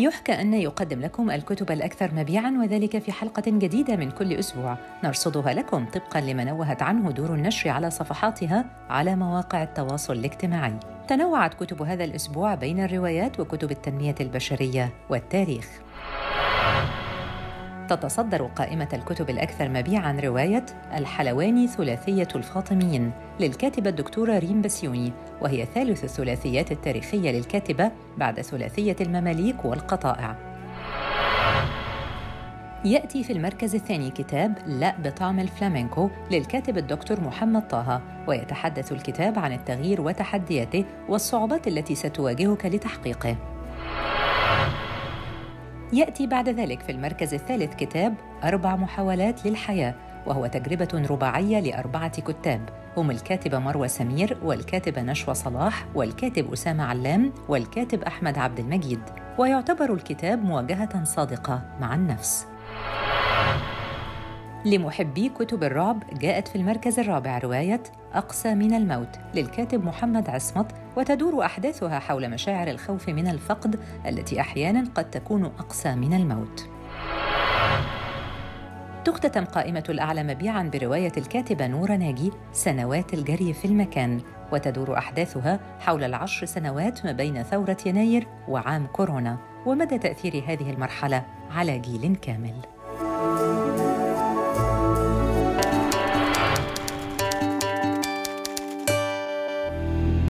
يحكى أن يقدم لكم الكتب الأكثر مبيعاً، وذلك في حلقة جديدة من كل أسبوع نرصدها لكم طبقاً لما نوهت عنه دور النشر على صفحاتها على مواقع التواصل الاجتماعي. تنوعت كتب هذا الأسبوع بين الروايات وكتب التنمية البشرية والتاريخ. تتصدر قائمة الكتب الأكثر مبيعاً رواية الحلواني ثلاثية الفاطميين للكاتبة الدكتورة ريم بسيوني، وهي ثالث الثلاثيات التاريخية للكاتبة بعد ثلاثية المماليك والقطائع. يأتي في المركز الثاني كتاب لا بطعم الفلامينكو للكاتب الدكتور محمد طه، ويتحدث الكتاب عن التغيير وتحدياته والصعوبات التي ستواجهك لتحقيقه. يأتي بعد ذلك في المركز الثالث كتاب 4 محاولات للحياة، وهو تجربة رباعية ل4 كتاب هم الكاتبة مروى سمير والكاتبة نشوى صلاح والكاتب أسامة علام والكاتب أحمد عبد المجيد، ويعتبر الكتاب مواجهة صادقة مع النفس. لمحبي كتب الرعب جاءت في المركز الرابع رواية أقسى من الموت للكاتب محمد عصمت، وتدور أحداثها حول مشاعر الخوف من الفقد التي أحياناً قد تكون أقسى من الموت. تختتم قائمة الأعلى مبيعاً برواية الكاتبة نورة ناجي سنوات الجري في المكان، وتدور أحداثها حول ال10 سنوات ما بين ثورة يناير وعام كورونا ومدى تأثير هذه المرحلة على جيل كامل.